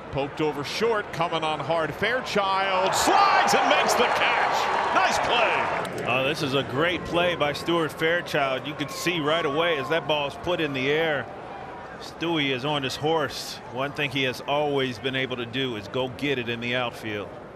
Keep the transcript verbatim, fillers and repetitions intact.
Poked over short, coming on hard. Fairchild slides and makes the catch. Nice play. Oh, this is a great play by Stuart Fairchild. You could see right away as that ball is put in the air, Stewie is on his horse. One thing he has always been able to do is go get it in the outfield.